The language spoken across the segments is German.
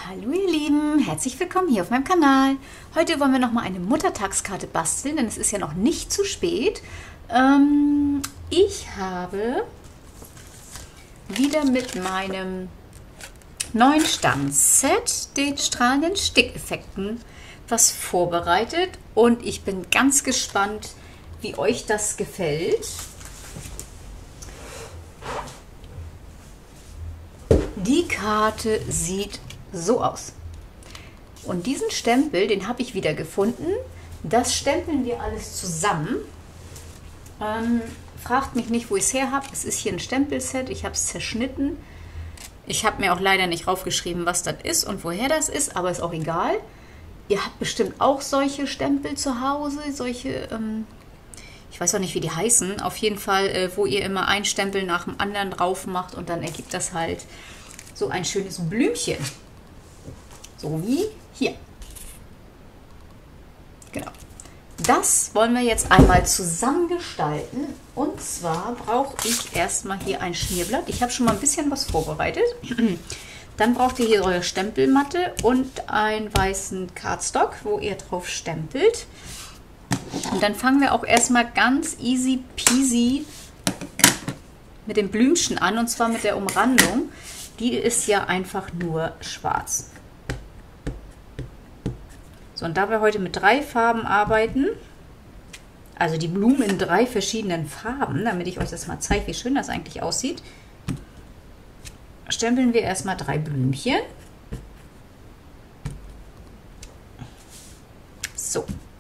Hallo ihr Lieben, herzlich willkommen hier auf meinem Kanal. Heute wollen wir noch mal eine Muttertagskarte basteln, denn es ist ja noch nicht zu spät. Ich habe wieder mit meinem neuen Stanzset, den strahlenden Stickeffekten, was vorbereitet und ich bin ganz gespannt, wie euch das gefällt. Die Karte sieht so aus. Und diesen Stempel, den habe ich wieder gefunden. Das stempeln wir alles zusammen. Fragt mich nicht, wo ich es her habe. Es ist hier ein Stempelset. Ich habe es zerschnitten. Ich habe mir auch leider nicht draufgeschrieben, was das ist und woher das ist, aber ist auch egal. Ihr habt bestimmt auch solche Stempel zu Hause, solche, ich weiß auch nicht, wie die heißen. Auf jeden Fall, wo ihr immer ein Stempel nach dem anderen drauf macht und dann ergibt das halt so ein schönes Blümchen. So wie hier. Genau. Das wollen wir jetzt einmal zusammen gestalten. Und zwar brauche ich erstmal hier ein Schmierblatt. Ich habe schon mal ein bisschen was vorbereitet. Dann braucht ihr hier eure Stempelmatte und einen weißen Cardstock, wo ihr drauf stempelt. Und dann fangen wir auch erstmal ganz easy peasy mit dem Blümchen an. Und zwar mit der Umrandung. Die ist ja einfach nur schwarz. So, und da wir heute mit 3 Farben arbeiten, also die Blumen in 3 verschiedenen Farben, damit ich euch das mal zeige, wie schön das eigentlich aussieht, stempeln wir erstmal 3 Blümchen. So.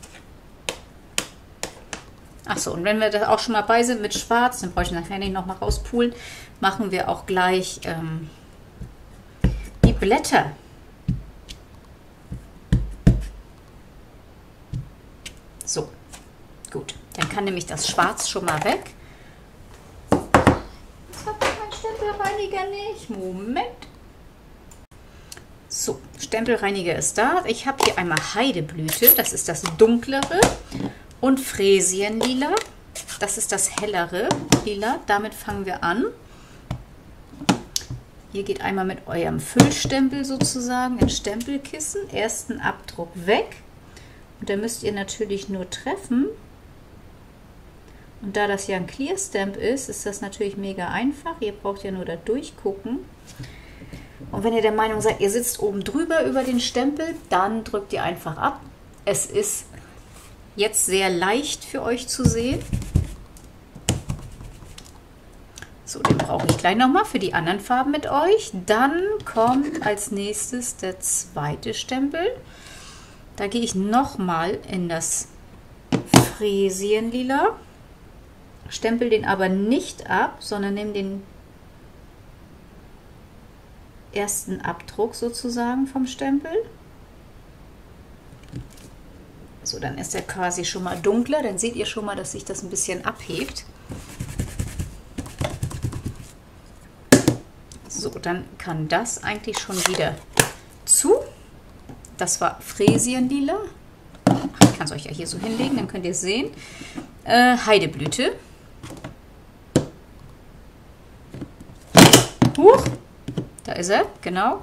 Achso, und wenn wir da auch schon mal bei sind mit Schwarz, dann brauche ich nachher nicht nochmal rauspulen, machen wir auch gleich die Blätter. So, gut. Dann kann nämlich das Schwarz schon mal weg. Das hat mein Stempelreiniger nicht. Moment. So, Stempelreiniger ist da. Ich habe hier einmal Heideblüte, das ist das dunklere, und Fräsienlila, das ist das hellere Lila. Damit fangen wir an. Ihr geht einmal mit eurem Füllstempel sozusagen ins Stempelkissen. Ersten Abdruck weg. Und da müsst ihr natürlich nur treffen. Und da das ja ein Clear Stamp ist, ist das natürlich mega einfach. Ihr braucht ja nur da durchgucken. Und wenn ihr der Meinung seid, ihr sitzt oben drüber über den Stempel, dann drückt ihr einfach ab. Es ist jetzt sehr leicht für euch zu sehen. So, den brauche ich gleich nochmal für die anderen Farben mit euch. Dann kommt als nächstes der zweite Stempel. Da gehe ich nochmal in das Fräsienlila, stempel den aber nicht ab, sondern nehme den ersten Abdruck sozusagen vom Stempel. So, dann ist er quasi schon mal dunkler, dann seht ihr schon mal, dass sich das ein bisschen abhebt. So, dann kann das eigentlich schon wieder zu. Das war Fräsienlila. Ich kann es euch ja hier so hinlegen, dann könnt ihr es sehen. Heideblüte. Huch, da ist er, genau.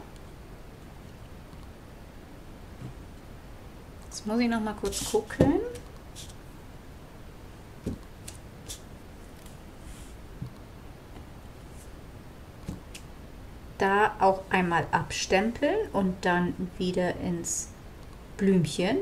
Jetzt muss ich noch mal kurz gucken. Da auch einmal abstempeln und dann wieder ins Blümchen.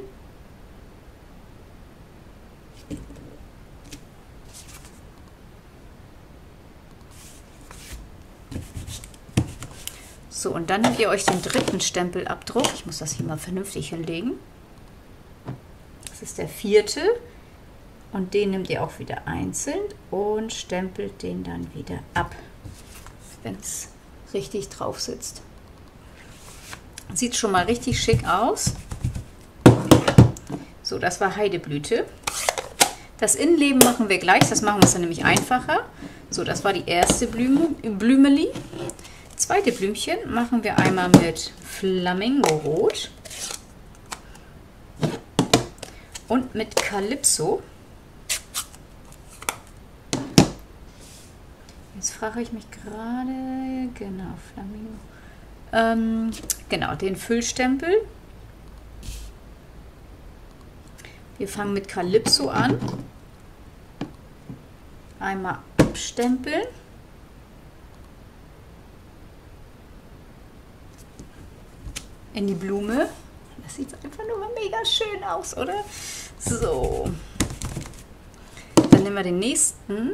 So, und dann nehmt ihr euch den dritten Stempelabdruck. Ich muss das hier mal vernünftig hinlegen. Das ist der 4. Und den nehmt ihr auch wieder einzeln und stempelt den dann wieder ab, wenn es richtig drauf sitzt. Sieht schon mal richtig schick aus. So, das war Heideblüte. Das Innenleben machen wir gleich, das machen wir uns dann nämlich einfacher. So, das war die erste Blümeli. Zweite Blümchen machen wir einmal mit Flamingorot und mit Calypso. Jetzt frage ich mich gerade, genau, Flamingo. Genau, den Füllstempel. Wir fangen mit Calypso an. Einmal abstempeln. In die Blume. Das sieht einfach nur mega schön aus, oder? So. Dann nehmen wir den nächsten.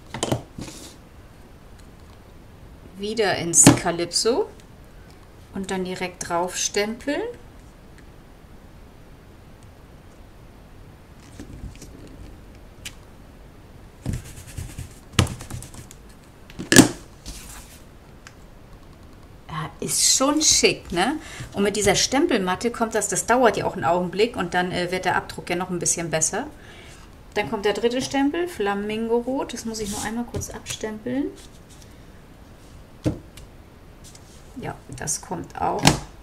Wieder ins Calypso. Und dann direkt drauf stempeln. Ist schon schick, ne? Und mit dieser Stempelmatte kommt das dauert ja auch einen Augenblick und dann wird der Abdruck ja noch ein bisschen besser. Dann kommt der dritte Stempel, Flamingo-Rot. Das muss ich noch einmal kurz abstempeln. Ja, das kommt auch.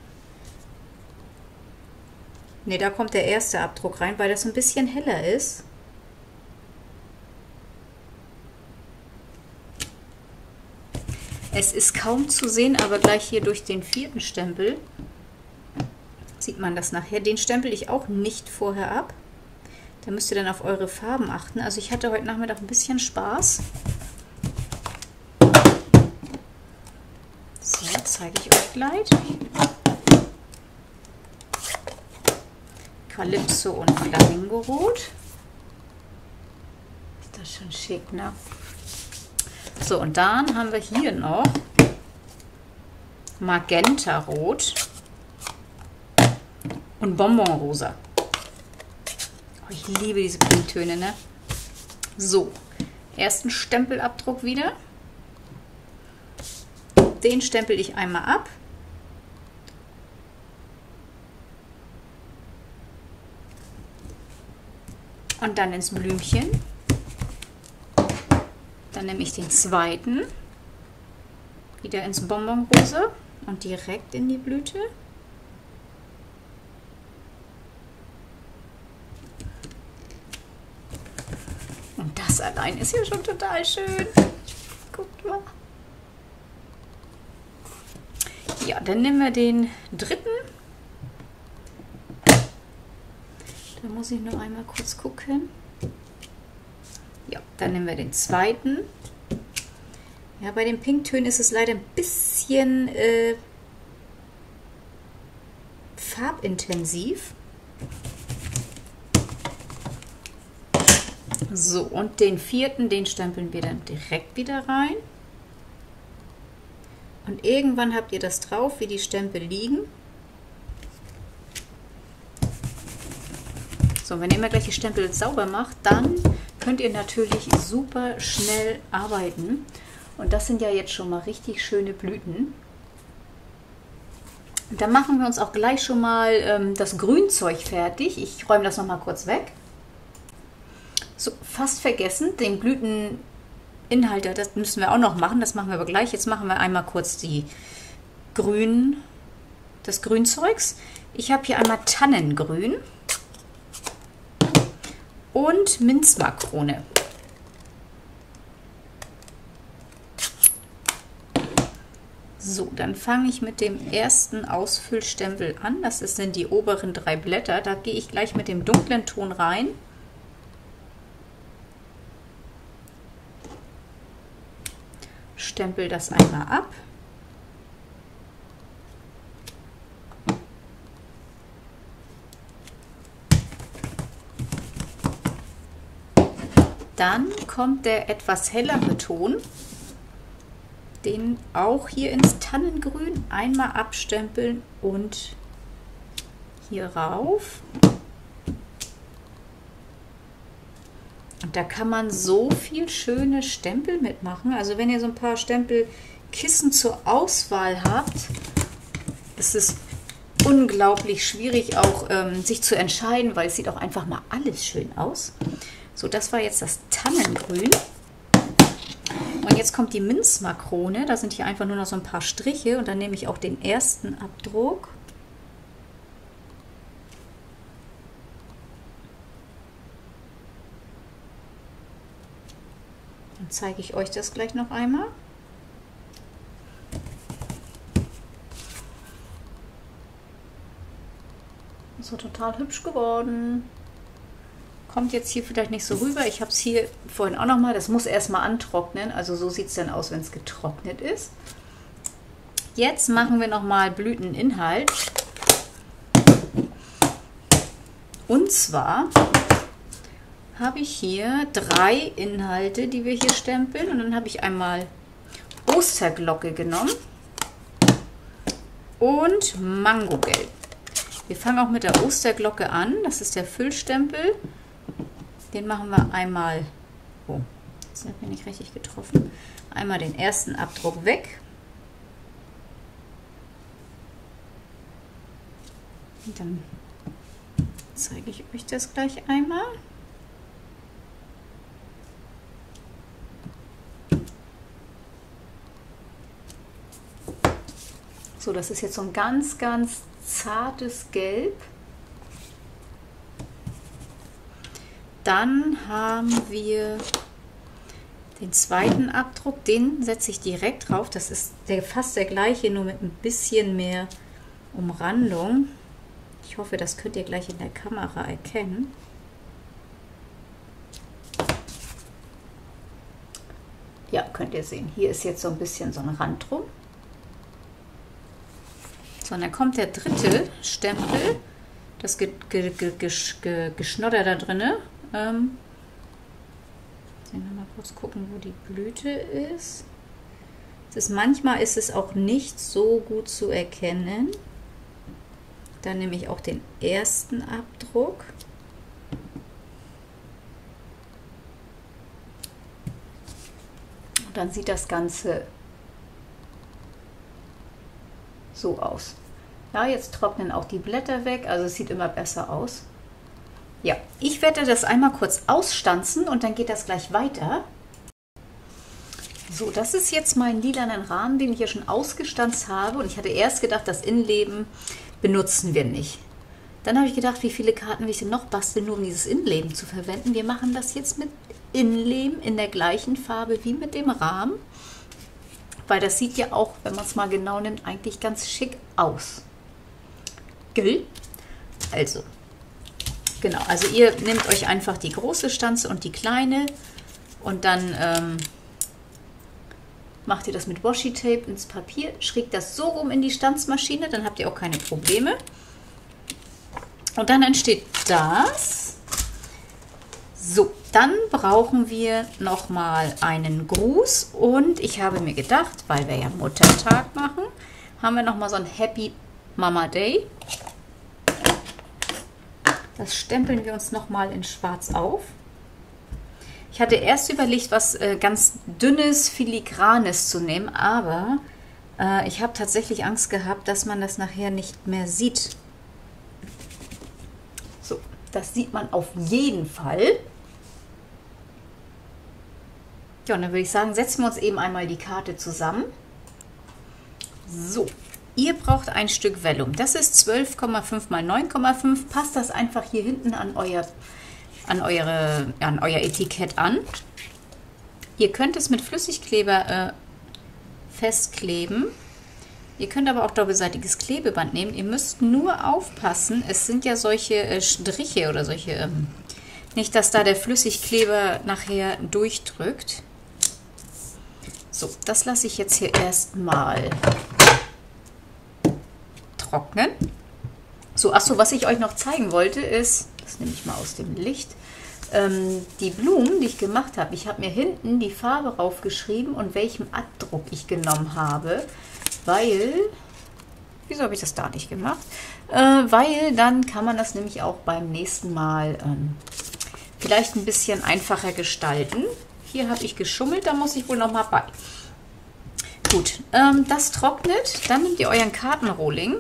Ne, da kommt der erste Abdruck rein, weil das ein bisschen heller ist. Es ist kaum zu sehen, aber gleich hier durch den vierten Stempel sieht man das nachher. Den stempel ich auch nicht vorher ab. Da müsst ihr dann auf eure Farben achten. Also ich hatte heute Nachmittag ein bisschen Spaß. So, zeige ich euch gleich. Calypso und Flamingo-Rot. Ist das schon schick, ne? So, und dann haben wir hier noch Magenta-Rot und Bonbon-Rosa. Oh, ich liebe diese Pinktöne, ne? So, ersten Stempelabdruck wieder. Den stempel ich einmal ab. Und dann ins Blümchen. Dann nehme ich den zweiten, wieder ins Bonbonrosa und direkt in die Blüte. Und das allein ist ja schon total schön. Guckt mal. Ja, dann nehmen wir den dritten. Da muss ich noch einmal kurz gucken. Ja, dann nehmen wir den zweiten. Ja, bei den Pinktönen ist es leider ein bisschen farbintensiv. So, und den vierten, den stempeln wir dann direkt wieder rein. Und irgendwann habt ihr das drauf, wie die Stempel liegen. So, wenn ihr immer gleich die Stempel sauber macht, dann könnt ihr natürlich super schnell arbeiten. Und das sind ja jetzt schon mal richtig schöne Blüten. Und dann machen wir uns auch gleich schon mal das Grünzeug fertig. Ich räume das noch mal kurz weg. So, fast vergessen, den Blüteninhalt, das müssen wir auch noch machen. Das machen wir aber gleich. Jetzt machen wir einmal kurz das Grünzeugs. Ich habe hier einmal Tannengrün und Minzmakrone. So, dann fange ich mit dem ersten Ausfüllstempel an. Das sind die oberen 3 Blätter. Da gehe ich gleich mit dem dunklen Ton rein. Stempel das einmal ab. Dann kommt der etwas hellere Ton, den auch hier ins Tannengrün einmal abstempeln und hier rauf. Und da kann man so viel schöne Stempel mitmachen. Also wenn ihr so ein paar Stempelkissen zur Auswahl habt, ist es unglaublich schwierig auch sich zu entscheiden, weil es sieht auch einfach mal alles schön aus. So, das war jetzt das Tannengrün. Und jetzt kommt die Minzmakrone. Da sind hier einfach nur noch so ein paar Striche. Und dann nehme ich auch den ersten Abdruck. Dann zeige ich euch das gleich noch einmal. So total hübsch geworden. Kommt jetzt hier vielleicht nicht so rüber. Ich habe es hier vorhin auch nochmal. Das muss erstmal antrocknen. Also so sieht es dann aus, wenn es getrocknet ist. Jetzt machen wir nochmal Blüteninhalt. Und zwar habe ich hier 3 Inhalte, die wir hier stempeln. Und dann habe ich einmal Osterglocke genommen und Mangogelb. Wir fangen auch mit der Osterglocke an. Das ist der Füllstempel. Den machen wir einmal, oh, jetzt habe ich nicht richtig getroffen, einmal den ersten Abdruck weg. Und dann zeige ich euch das gleich einmal. So, das ist jetzt so ein ganz, ganz zartes Gelb. Dann haben wir den zweiten Abdruck, den setze ich direkt drauf. Das ist fast der gleiche, nur mit ein bisschen mehr Umrandung. Ich hoffe, das könnt ihr gleich in der Kamera erkennen. Ja, könnt ihr sehen. Hier ist jetzt so ein bisschen so ein Rand drum. So, und dann kommt der dritte Stempel, das Geschnodder da drinne. Mal kurz gucken, wo die Blüte ist. Manchmal ist es auch nicht so gut zu erkennen. Dann nehme ich auch den ersten Abdruck. Und dann sieht das Ganze so aus. Ja, jetzt trocknen auch die Blätter weg, also es sieht immer besser aus. Ja, ich werde das einmal kurz ausstanzen und dann geht das gleich weiter. So, das ist jetzt mein lilanen Rahmen, den ich hier schon ausgestanzt habe. Und ich hatte erst gedacht, das Innenleben benutzen wir nicht. Dann habe ich gedacht, wie viele Karten will ich denn noch basteln, nur um dieses Innenleben zu verwenden. Wir machen das jetzt mit Innenleben in der gleichen Farbe wie mit dem Rahmen. Weil das sieht ja auch, wenn man es mal genau nimmt, eigentlich ganz schick aus. Gell? Also, genau, also ihr nehmt euch einfach die große Stanze und die kleine und dann macht ihr das mit Washi-Tape ins Papier, schrägt das so rum in die Stanzmaschine, dann habt ihr auch keine Probleme. Und dann entsteht das. So, dann brauchen wir nochmal einen Gruß und ich habe mir gedacht, weil wir ja Muttertag machen, haben wir nochmal so ein Happy Mama Day. Das stempeln wir uns nochmal in schwarz auf. Ich hatte erst überlegt, was ganz dünnes, filigranes zu nehmen, aber ich habe tatsächlich Angst gehabt, dass man das nachher nicht mehr sieht. So, das sieht man auf jeden Fall. Ja, und dann würde ich sagen, setzen wir uns eben einmal die Karte zusammen. So, ihr braucht ein Stück Vellum. Das ist 12,5 mal 9,5. Passt das einfach hier hinten an euer Etikett an. Ihr könnt es mit Flüssigkleber festkleben. Ihr könnt aber auch doppelseitiges Klebeband nehmen. Ihr müsst nur aufpassen, es sind ja solche Striche oder solche, nicht, dass da der Flüssigkleber nachher durchdrückt. So, das lasse ich jetzt hier erstmal trocknen. So, achso, was ich euch noch zeigen wollte ist, das nehme ich mal aus dem Licht, die Blumen, die ich gemacht habe. Ich habe mir hinten die Farbe raufgeschrieben und welchen Abdruck ich genommen habe, weil, wieso habe ich das da nicht gemacht? Weil dann kann man das nämlich auch beim nächsten Mal vielleicht ein bisschen einfacher gestalten. Hier habe ich geschummelt, da muss ich wohl noch mal bei. Gut, das trocknet, dann nehmt ihr euren Kartenrohling.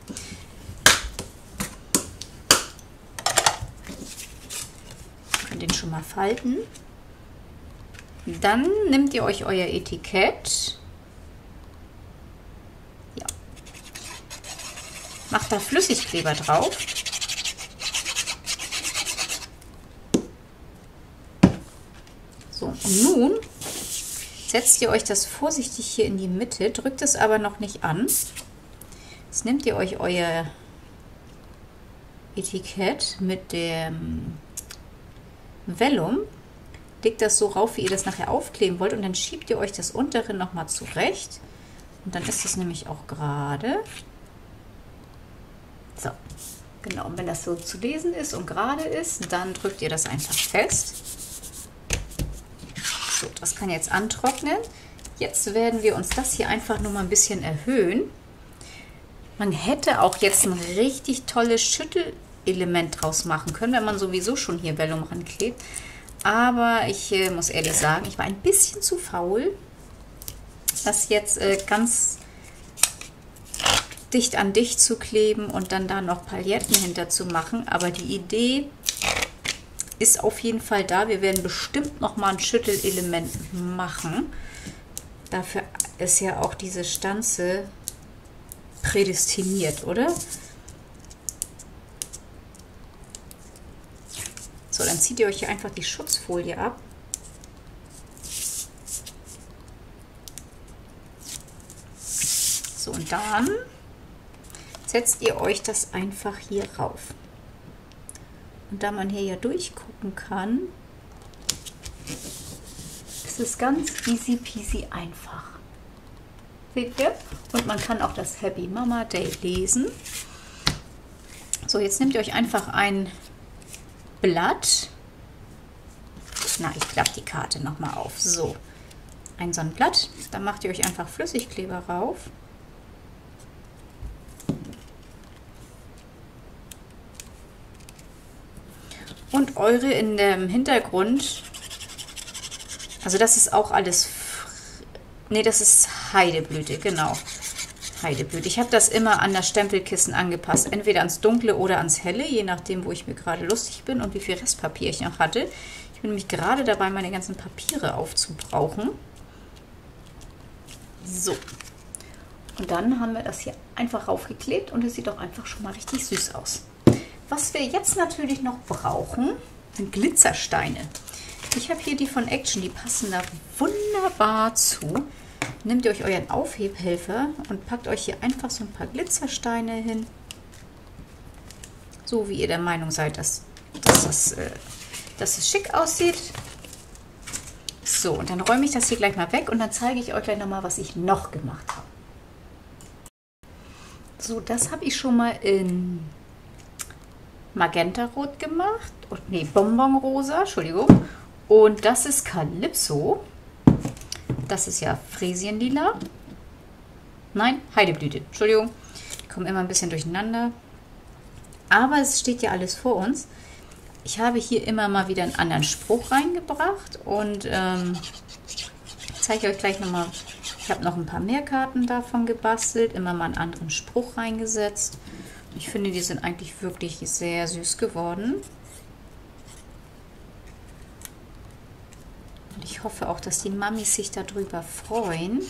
Den schon mal falten. Dann nehmt ihr euch euer Etikett. Ja. Macht da Flüssigkleber drauf. So, und nun setzt ihr euch das vorsichtig hier in die Mitte, drückt es aber noch nicht an. Jetzt nehmt ihr euch euer Etikett mit dem Vellum. Legt das so rauf, wie ihr das nachher aufkleben wollt, und dann schiebt ihr euch das untere nochmal zurecht. Und dann ist es nämlich auch gerade. So, genau. Und wenn das so zu lesen ist und gerade ist, dann drückt ihr das einfach fest. So, das kann jetzt antrocknen. Jetzt werden wir uns das hier einfach nur mal ein bisschen erhöhen. Man hätte auch jetzt ein richtig tolles Schüttelelement draus machen können, wenn man sowieso schon hier Vellum ranklebt. Aber ich muss ehrlich sagen, ich war ein bisschen zu faul, das jetzt ganz dicht an dicht zu kleben und dann da noch Pailletten hinter zu machen. Aber die Idee ist auf jeden Fall da. Wir werden bestimmt noch mal ein Schüttelelement machen. Dafür ist ja auch diese Stanze prädestiniert, oder? So, dann zieht ihr euch hier einfach die Schutzfolie ab. So, und dann setzt ihr euch das einfach hier rauf. Und da man hier ja durchgucken kann, ist es ganz easy peasy einfach. Seht ihr? Und man kann auch das Happy Mama Day lesen. So, jetzt nehmt ihr euch einfach ein Blatt. Na, ich klappe die Karte nochmal auf. So, so ein Blatt. Da macht ihr euch einfach Flüssigkleber rauf. Und eure in dem Hintergrund, also das ist auch alles, nee, das ist Heideblüte, genau. Heideblüte. Ich habe das immer an das Stempelkissen angepasst, entweder ans Dunkle oder ans Helle, je nachdem, wo ich mir gerade lustig bin und wie viel Restpapier ich noch hatte. Ich bin nämlich gerade dabei, meine ganzen Papiere aufzubrauchen. So. Und dann haben wir das hier einfach raufgeklebt und es sieht auch einfach schon mal richtig süß aus. Was wir jetzt natürlich noch brauchen, sind Glitzersteine. Ich habe hier die von Action, die passen da wunderbar zu. Nehmt ihr euch euren Aufhebhelfer und packt euch hier einfach so ein paar Glitzersteine hin. So wie ihr der Meinung seid, dass es schick aussieht. So, und dann räume ich das hier gleich mal weg und dann zeige ich euch gleich nochmal, was ich noch gemacht habe. So, das habe ich schon mal in Magenta-Rot gemacht. Und, nee, Bonbonrosa, Entschuldigung. Und das ist Calypso. Das ist ja Fräsienlila. Nein, Heideblüte. Entschuldigung. Ich komme immer ein bisschen durcheinander. Aber es steht ja alles vor uns. Ich habe hier immer mal wieder einen anderen Spruch reingebracht. Und ich zeige euch gleich nochmal. Ich habe noch ein paar mehr Karten davon gebastelt. Immer mal einen anderen Spruch reingesetzt. Ich finde, die sind eigentlich wirklich sehr süß geworden. Und ich hoffe auch, dass die Mamis sich darüber freuen.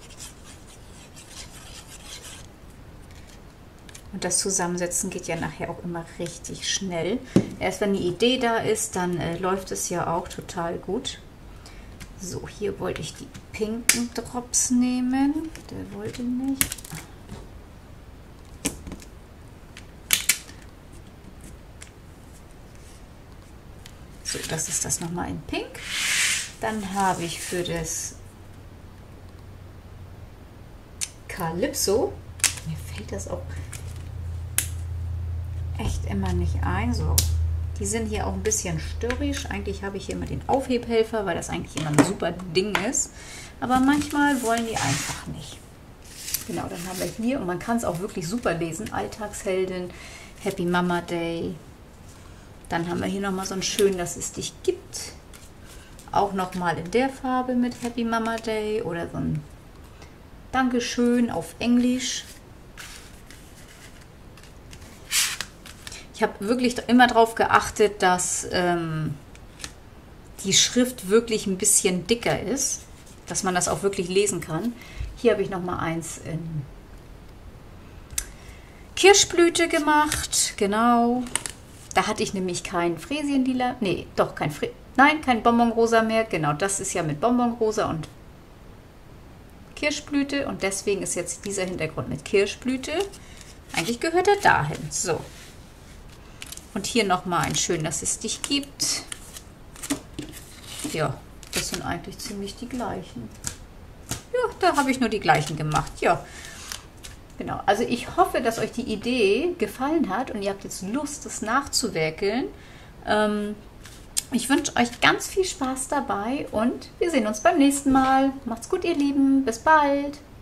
Und das Zusammensetzen geht ja nachher auch immer richtig schnell. Erst wenn die Idee da ist, dann läuft es ja auch total gut. So, hier wollte ich die pinken Drops nehmen. Der wollte nicht. So, das ist das nochmal in Pink. Dann habe ich für das Calypso, mir fällt das auch echt immer nicht ein. So, die sind hier auch ein bisschen störrisch. Eigentlich habe ich hier immer den Aufhebhelfer, weil das eigentlich immer ein super Ding ist. Aber manchmal wollen die einfach nicht. Genau, dann haben wir hier, und man kann es auch wirklich super lesen, Alltagsheldin, Happy Mama Day. Dann haben wir hier nochmal so ein schön, dass es dich gibt. Auch nochmal in der Farbe mit Happy Mama Day oder so ein Dankeschön auf Englisch. Ich habe wirklich immer darauf geachtet, dass die Schrift wirklich ein bisschen dicker ist, dass man das auch wirklich lesen kann. Hier habe ich nochmal eins in Kirschblüte gemacht, genau. Da hatte ich nämlich kein Fräsienlila, nee, doch kein kein Bonbonrosa mehr. Genau, das ist ja mit Bonbonrosa und Kirschblüte und deswegen ist jetzt dieser Hintergrund mit Kirschblüte. Eigentlich gehört er dahin. So. Und hier nochmal ein schön, dass es dich gibt. Ja, das sind eigentlich ziemlich die gleichen. Ja, da habe ich nur die gleichen gemacht. Ja, genau. Also ich hoffe, dass euch die Idee gefallen hat und ihr habt jetzt Lust, das nachzuwerkeln. Ich wünsche euch ganz viel Spaß dabei und wir sehen uns beim nächsten Mal. Macht's gut, ihr Lieben. Bis bald.